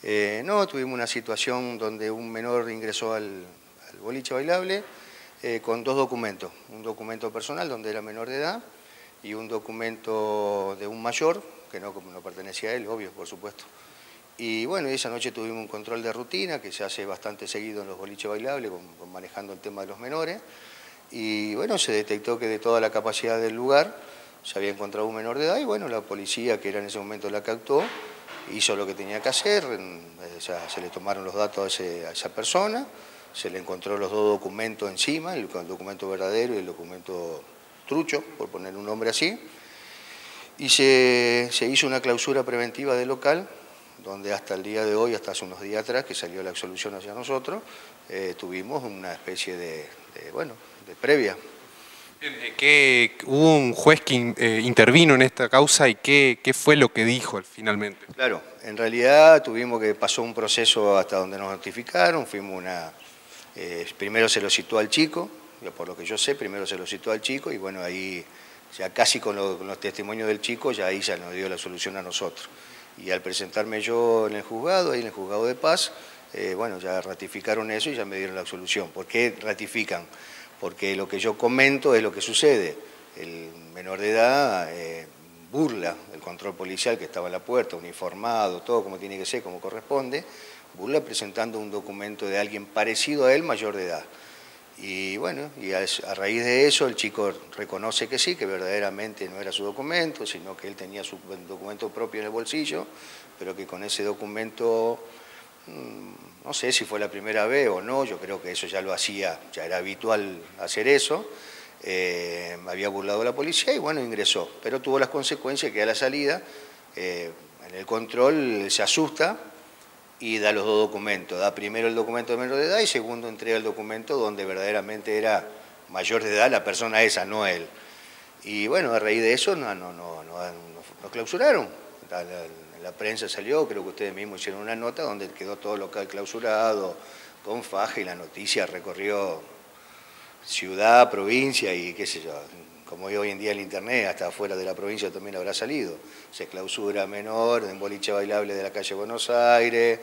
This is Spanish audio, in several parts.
No, tuvimos una situación donde un menor ingresó al boliche bailable con dos documentos. Un documento personal donde era menor de edad y un documento de un mayor, que no pertenecía a él, obvio, por supuesto. Y bueno, esa noche tuvimos un control de rutina que se hace bastante seguido en los boliches bailables, manejando el tema de los menores. Y bueno, se detectó que de toda la capacidad del lugar se había encontrado un menor de edad y bueno, la policía, que era en ese momento la que actuó, hizo lo que tenía que hacer, se le tomaron los datos a esa persona, se le encontró los dos documentos encima, el documento verdadero y el documento trucho, por poner un nombre así, y se hizo una clausura preventiva del local, donde hasta el día de hoy, hasta hace unos días atrás, que salió la absolución hacia nosotros, tuvimos una especie de previa. Hubo un juez que intervino en esta causa y ¿qué fue lo que dijo finalmente? Claro, en realidad pasó un proceso hasta donde nos notificaron, primero se lo citó al chico, por lo que yo sé, primero se lo citó al chico y bueno, ahí ya casi con los testimonios del chico, ahí ya nos dio la solución a nosotros. Y al presentarme yo en el juzgado, ahí en el juzgado de paz, bueno, ya ratificaron eso y ya me dieron la absolución. ¿Por qué ratifican? Porque lo que yo comento es lo que sucede. El menor de edad burla el control policial que estaba en la puerta, uniformado, todo como tiene que ser, como corresponde, burla presentando un documento de alguien parecido a él, mayor de edad. Y bueno, a raíz de eso el chico reconoce que sí, que verdaderamente no era su documento, sino que él tenía su documento propio en el bolsillo, pero que con ese documento, no sé si fue la primera vez o no, yo creo que eso ya lo hacía, ya era habitual hacer eso, había burlado a la policía y bueno, ingresó, pero tuvo las consecuencias que a la salida, en el control se asusta y da los dos documentos, da primero el documento de menor de edad y segundo entrega el documento donde verdaderamente era mayor de edad la persona esa, no él. Y bueno, a raíz de eso nos clausuraron. La prensa salió, creo que ustedes mismos hicieron una nota donde quedó todo el local clausurado, con faja y la noticia recorrió ciudad, provincia y qué sé yo, como hoy en día el internet, hasta afuera de la provincia también habrá salido. Se clausura menor en boliche bailable de la calle Buenos Aires,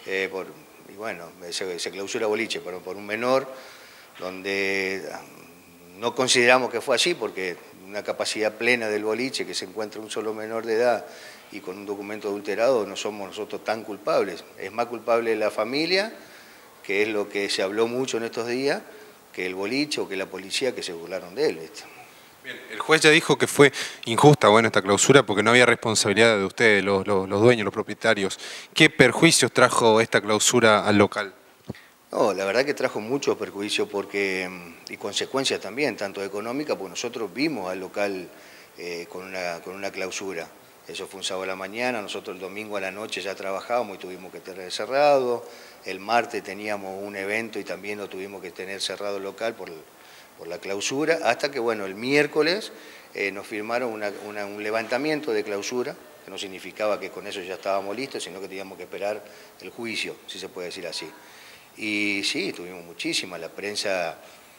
y bueno, se clausura boliche por un menor, donde no consideramos que fue así, porque una capacidad plena del boliche, que se encuentra un solo menor de edad y con un documento adulterado, no somos nosotros tan culpables. Es más culpable la familia, que es lo que se habló mucho en estos días, que el boliche o que la policía que se burlaron de él. Bien, el juez ya dijo que fue injusta, bueno, esta clausura porque no había responsabilidad de ustedes, los dueños, los propietarios. ¿Qué perjuicios trajo esta clausura al local? No, la verdad que trajo muchos perjuicios y consecuencias también, tanto económicas, porque nosotros vimos al local con una clausura. Eso fue un sábado a la mañana, nosotros el domingo a la noche ya trabajábamos y tuvimos que tener cerrado. El martes teníamos un evento y también lo tuvimos que tener cerrado el local por la clausura, hasta que bueno, el miércoles nos firmaron un levantamiento de clausura, que no significaba que con eso ya estábamos listos, sino que teníamos que esperar el juicio, si se puede decir así. Y sí, tuvimos muchísimas, la prensa,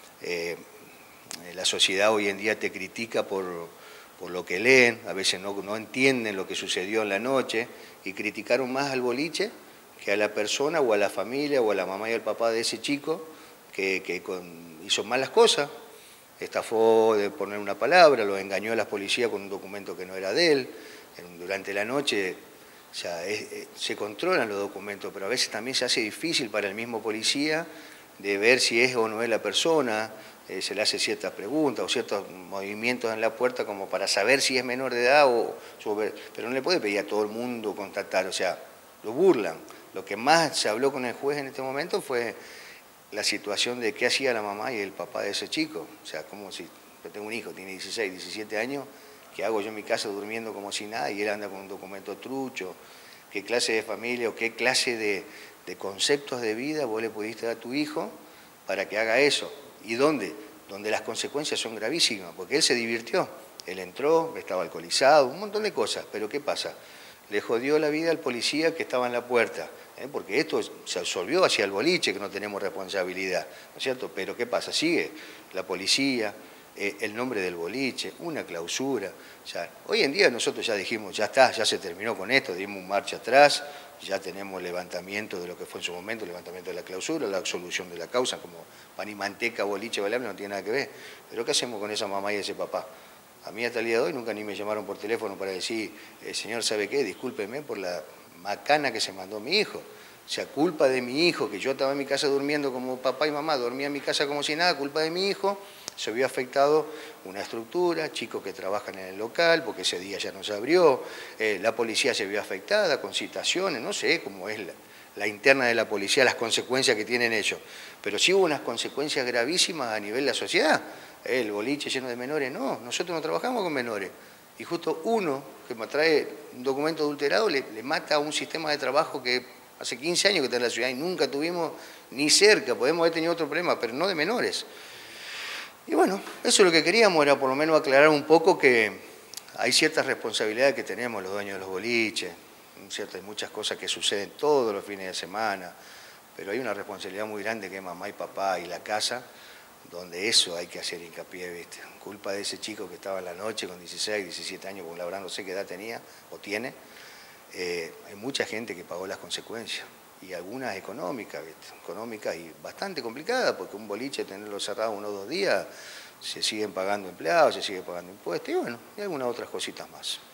la sociedad hoy en día te critica por lo que leen, a veces no entienden lo que sucedió en la noche y criticaron más al boliche que a la persona o a la familia o a la mamá y al papá de ese chico que hizo malas cosas, estafó, de poner una palabra, lo engañó a la policía con un documento que no era de él. Durante la noche se controlan los documentos, pero a veces también se hace difícil para el mismo policía de ver si es o no es la persona, se le hace ciertas preguntas o ciertos movimientos en la puerta como para saber si es menor de edad, pero no le puede pedir a todo el mundo contactar, o sea, lo burlan. Lo que más se habló con el juez en este momento fue la situación de qué hacía la mamá y el papá de ese chico. O sea, como si yo tengo un hijo, tiene 16, 17 años, ¿qué hago yo en mi casa durmiendo como si nada y él anda con un documento trucho? ¿Qué clase de familia o qué clase de conceptos de vida vos le pudiste dar a tu hijo para que haga eso? ¿Y dónde? Donde las consecuencias son gravísimas, porque él se divirtió, él entró, estaba alcoholizado, un montón de cosas, pero ¿qué pasa? Le jodió la vida al policía que estaba en la puerta, porque esto se absolvió hacia el boliche, que no tenemos responsabilidad, ¿no es cierto? Pero ¿qué pasa? Sigue la policía, el nombre del boliche, una clausura. O sea, hoy en día nosotros ya dijimos, ya está, ya se terminó con esto, dimos un marcha atrás, ya tenemos levantamiento de lo que fue en su momento, levantamiento de la clausura, la absolución de la causa, como pan y manteca, boliche, bailable, no tiene nada que ver. Pero ¿qué hacemos con esa mamá y ese papá? A mí hasta el día de hoy nunca ni me llamaron por teléfono para decir, señor, ¿sabe qué? Discúlpeme por la macana que se mandó mi hijo. O sea, culpa de mi hijo, que yo estaba en mi casa durmiendo como papá y mamá, dormía en mi casa como si nada, culpa de mi hijo, se vio afectado una estructura, chicos que trabajan en el local, porque ese día ya no se abrió, la policía se vio afectada con citaciones, no sé cómo es la interna de la policía, las consecuencias que tienen ellos, pero sí hubo unas consecuencias gravísimas a nivel de la sociedad. El boliche lleno de menores, no, nosotros no trabajamos con menores. Y justo uno que me trae un documento adulterado le mata a un sistema de trabajo que hace 15 años que está en la ciudad y nunca tuvimos ni cerca, podemos haber tenido otro problema, pero no de menores. Y bueno, eso es lo que queríamos, era por lo menos aclarar un poco que hay ciertas responsabilidades que tenemos los dueños de los boliches, hay muchas cosas que suceden todos los fines de semana, pero hay una responsabilidad muy grande que es mamá y papá y la casa, donde eso hay que hacer hincapié, ¿viste? Culpa de ese chico que estaba en la noche con 16, 17 años, con la verdad no sé qué edad tenía o tiene, hay mucha gente que pagó las consecuencias, y algunas económicas, ¿viste? Económicas y bastante complicadas, porque un boliche, tenerlo cerrado 1 o 2 días, se siguen pagando empleados, se sigue pagando impuestos, y bueno, y algunas otras cositas más.